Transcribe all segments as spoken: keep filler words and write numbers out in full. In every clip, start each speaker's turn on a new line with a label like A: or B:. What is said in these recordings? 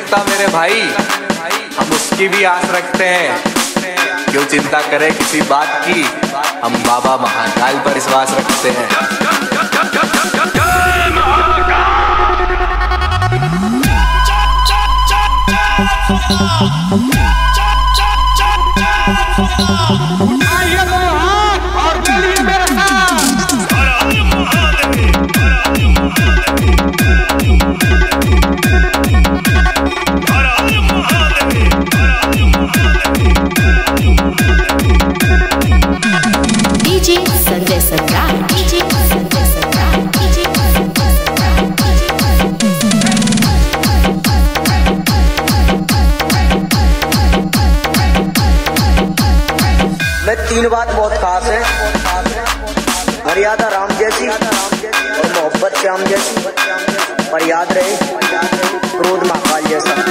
A: सकता मेरे भाई, हम उसकी भी आस रखते हैं। क्यों चिंता करें किसी बात की, हम बाबा महाकाल पर विश्वास रखते हैं। और बोलिए मेरे
B: DJ Sanjay Samrat, DJ Sanjay Samrat, DJ
C: मैं तीन बात बहुत खास है, मर्यादा राम जैसी और मोहब्बत श्याम जैसी, पर याद रहे क्रोध महाकाल जैसा।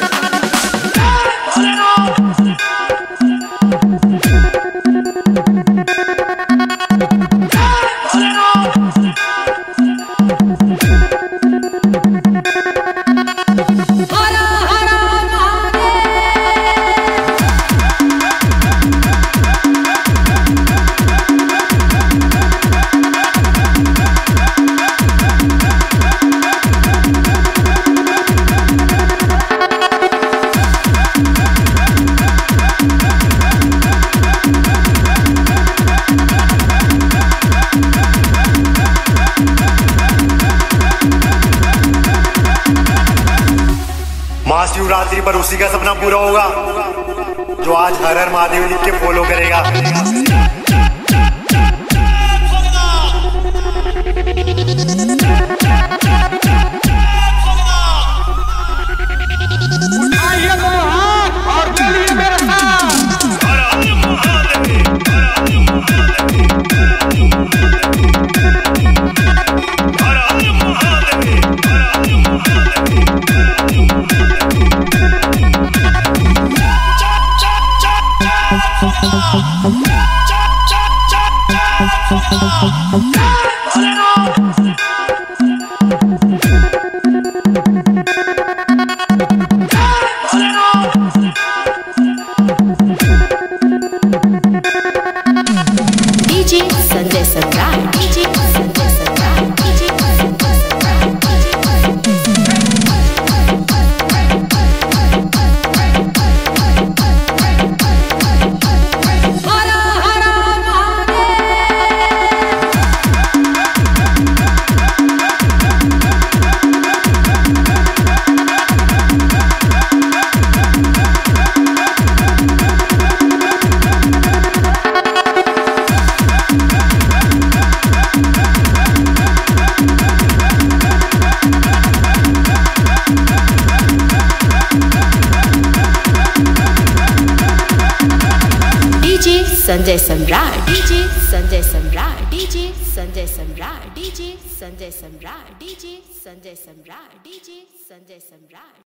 D: महाशिवरात्रि पर उसी का सपना पूरा होगा जो आज हर हर महादेव लिख के फॉलो करेगा।
B: DJ Sanjay Samrat, DJ Sanjay Samrat, DJ Sanjay Samrat, DJ Sanjay Samrat, DJ Sanjay Samrat, DJ Sanjay Samrat, DJ Sanjay Samrat, DJ Sanjay सम्राट।